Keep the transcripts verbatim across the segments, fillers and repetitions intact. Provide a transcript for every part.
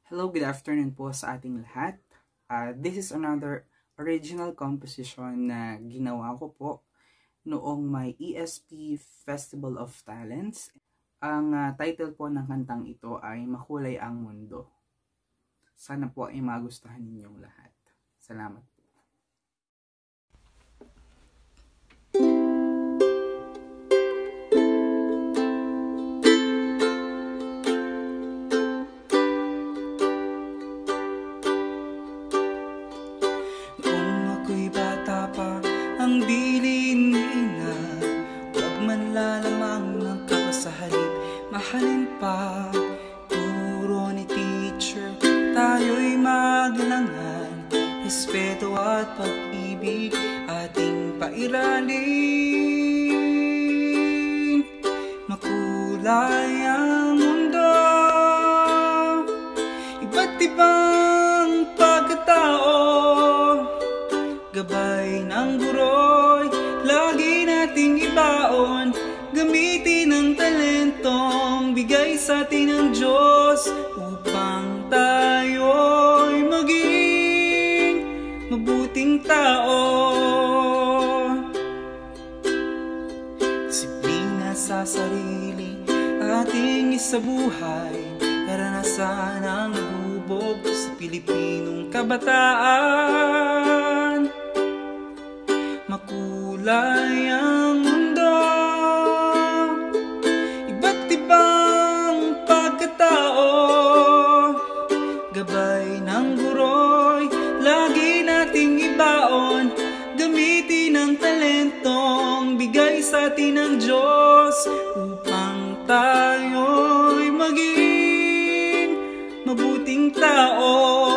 Hello, good afternoon po sa ating lahat. Uh, this is another original composition na ginawa ko po noong may E S P Festival of Talents. Ang uh, title po ng kantang ito ay Makulay ang Mundo. Sana po ay magustuhan ninyong lahat. Salamat po. Ang bilin na huwag man lalamang ng kapasahalip, mahalin pa turo ni teacher. Tayo'y maglangan, respeto at pag-ibig ating pairalin. Makulay ang mundo, iba't ibang pagkatao, gabay ng guroy, lagi nating ibaon. Gamitin ang talentong bigay sa atin ng Diyos upang tayo'y maging mabuting tao. Disiplina sa sarili, ating isabuhay, karanasan ang naghubog sa Pilipinong kabataan. Makulay ang mundo, iba't ibang pagkatao, gabay ng guroy, lagi nating ibaon. Gamitin ang talentong bigay sa atin ng Diyos upang tayo'y maging mabuting tao.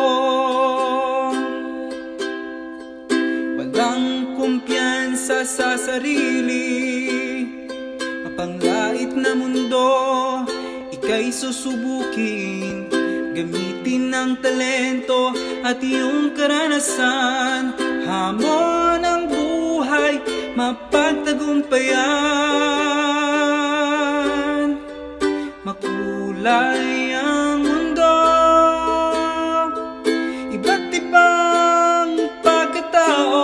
Kumpiyansa sa sarili, mapanglait na mundo, ika'y susubukin. Gamitin ang talento at iyong karanasan, hamon ang buhay, mapagtagumpayan. Makulay ang mundo, iba't ibang pagkatao,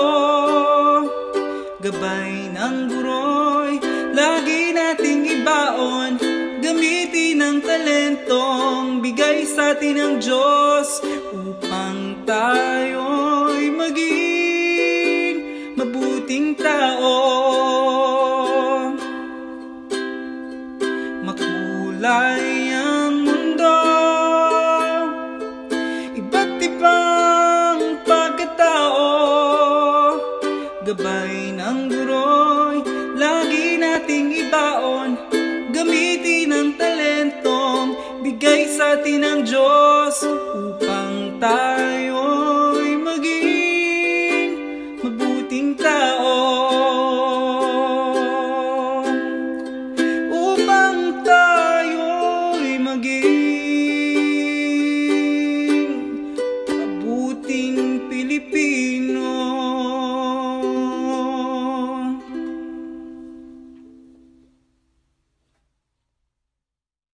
gabay ng guroy, lagi nating ibaon. Gamitin ang talentong bigay sa atin ng Diyos upang tayo'y maging mabuting tao. Makulay ang mundo, iba't ibang pagkatao, gabay ng guroy, lagi nating ibaon. Gamitin ang talentong bigay sa atin ng Diyos upang tayo'y maging mabuting tao.